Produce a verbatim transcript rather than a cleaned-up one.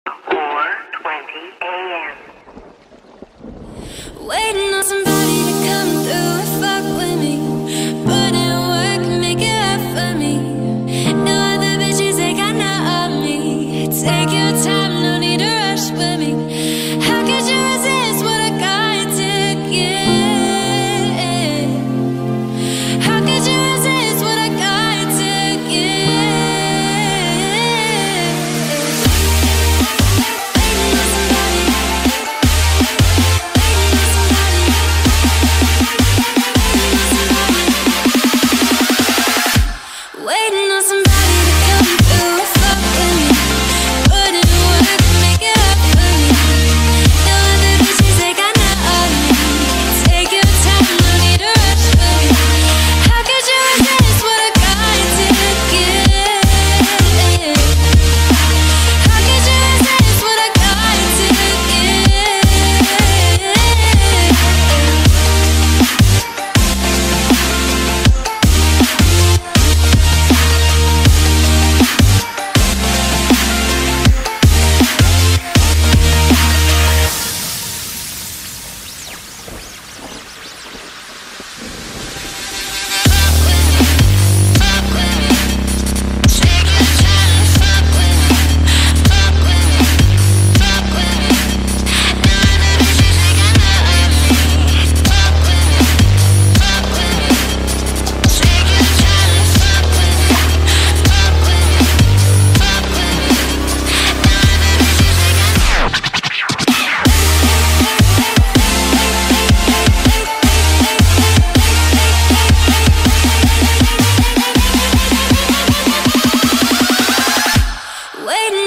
four twenty a m Waiting on somebody to come through and fuck with me. Put in work, make it up for me. No other bitches, they got none of me. Take your time, no need to rush with me. How could you resist what I got to give? How could you resist what I got to give? Waiting on somebody. Waiting on somebody to come through and fuck with me. Put in work, make it up for me. No other bitches, they got none of me. Take your time, no need to rush for me. How could you resist what I got to give? How could you resist what I got to give? Waiting